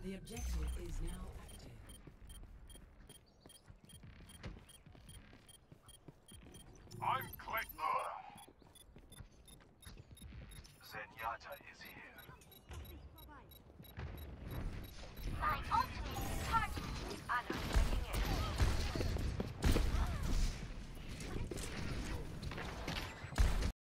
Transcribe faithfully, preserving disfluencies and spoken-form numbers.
The objective is now active. I'm Click. Zenyatta is here. My ultimate is targeted. Anna.